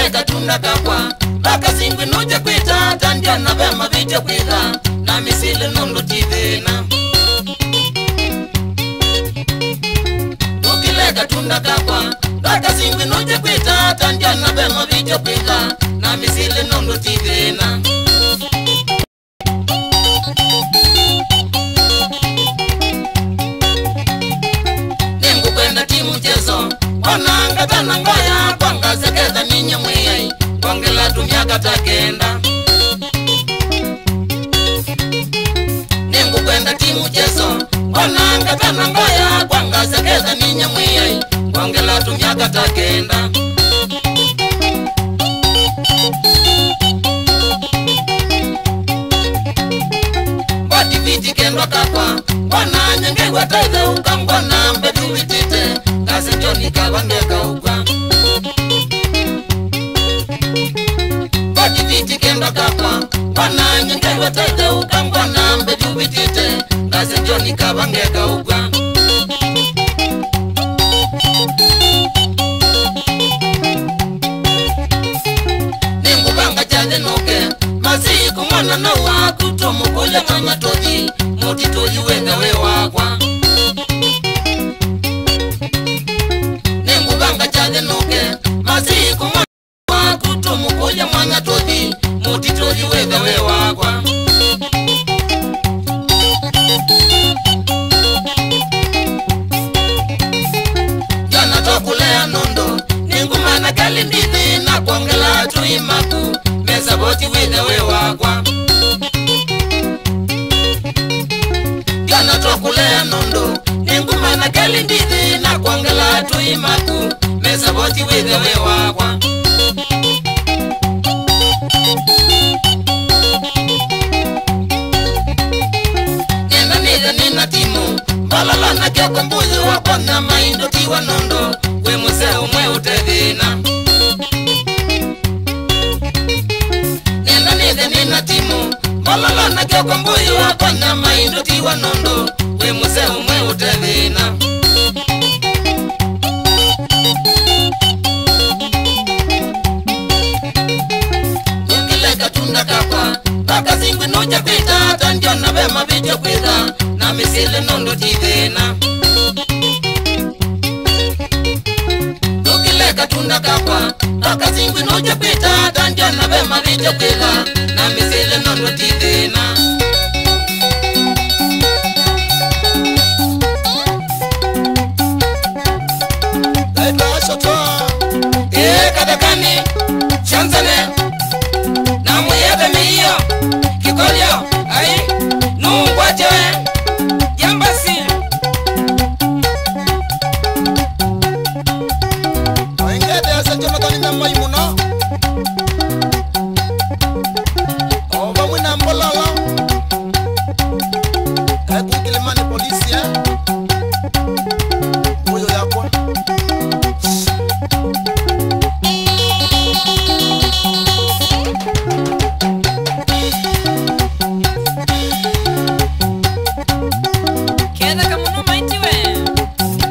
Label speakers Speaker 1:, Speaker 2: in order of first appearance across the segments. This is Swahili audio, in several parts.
Speaker 1: katunda kakwa baka singwe noja kwita tandia na bema vija kwita na misile nondo tivena Ukile katunda kakwa baka singwe noja kwita tandia na bema vija kwita na misile nondo tivena Nengu kwenda timu mchezo Wananga tanangaya Kwanga zekeza ninye mwiyai Kwangela tumia takenda Nengu kwenda timu mchezo Wananga tanangaya Kwanga zekeza ninye mwiyai Kwangela tumia takenda Wati viti kendwa kakwa Wananyenge wataize ukangwana mbedu vitite Kasi njoni kawangeka ukwa Wati viti kendwa kakwa Wananyenge wataize ukangwana mbedu vitite Kasi njoni kawangeka ukwa Ningu banga chale nuke Maziku mwana na waku Tomu kule mama toji Muti toji wega we wakwa Ningu banga chale nuke Maziku mwana na waku Tomu kule mama toji Muti toji wega we wakwa Jana tokulea nondo Ningu mana kalindidi Na kwangela tuimaku Mesa boti wega we wakwa Jana tokulea nondo Ningu mana kalindidi Na kwangela tuimaku Mesa boti wega we wakwa Nena nida nina timu Balala na kioko mbuzi wakwana maindo tiwa nondo We muse umwe utedina Nena nida nina timu Balala na kioko mbuzi wakwana maindo tiwa nondo We muse umwe utedina Ukile katunda kakwa Baka zingwe noja kwita Tandio na bema video kwita Na misile nondo tivena Ukile katunda kakwa Baka zingwe noja kwita Tandio na bema video kwita Na misile nondo tivena Kadakani Chanzane Na muyebe miyo Kikolyo Ay Nungwa jewe Jambasi Waingede asa Jonathan na Maimuno Oba mwina mbolala Kukilimani polisi Uyo yakwa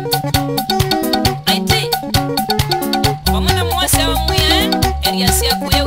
Speaker 2: Siya kuya